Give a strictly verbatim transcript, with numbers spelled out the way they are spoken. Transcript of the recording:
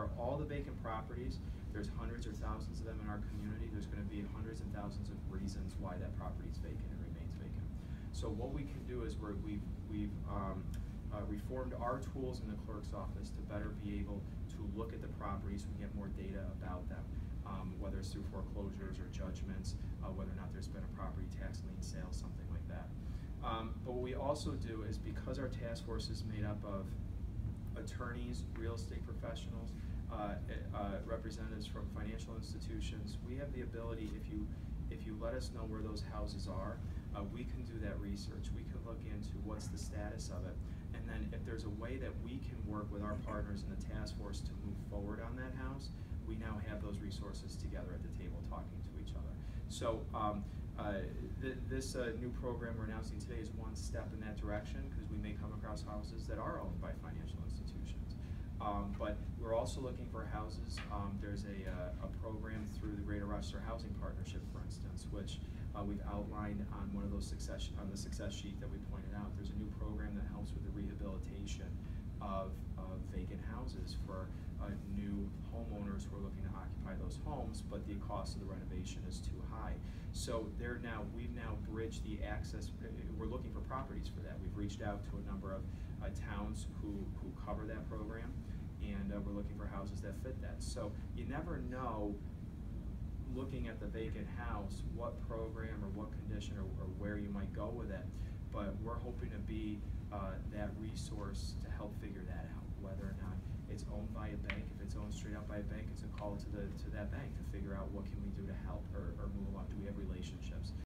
for all the vacant properties, there's hundreds or thousands of them in our community. There's going to be hundreds and thousands of reasons why that property is vacant and remains vacant. So what we can do is we're, we've, we've um, uh, reformed our tools in the clerk's office to better be able to look at the properties and get more data about them, um, whether it's through foreclosures or judgments, uh, whether or not there's been a property tax lien sale, something like that. Um, but what we also do is, because our task force is made up of attorneys, real estate professionals, uh, uh, representatives from financial institutions, we have the ability, if you if you let us know where those houses are, uh, we can do that research. We can look into what's the status of it, and then if there's a way that we can work with our partners in the task force to move forward on that house, we now have those resources together at the table talking to each other. So um, uh, th this uh, new program we're announcing today is one step in that direction, because we may come across houses that are owned by financial institutions. Um, but we're also looking for houses. Um, there's a, uh, a program through the Greater Rochester Housing Partnership, for instance, which uh, we've outlined on one of those success on the success sheet that we pointed out. There's a new program that helps with the rehabilitation of, of vacant houses for uh, new homeowners who are looking to occupy those homes, but the cost of the renovation is too high. So they're now we've now bridged the access. We're looking for properties for that. We've reached out to a number of uh, towns who who cover that program, and uh, we're looking for houses that fit that. So you never know, looking at the vacant house, what program or what condition or, or where you might go with it, but we're hoping to be uh, that resource to help figure that out, whether or not it's owned by a bank. If it's owned straight up by a bank, it's a call to the to that bank to figure out what can we do to help or, or move along. Do we have relationships?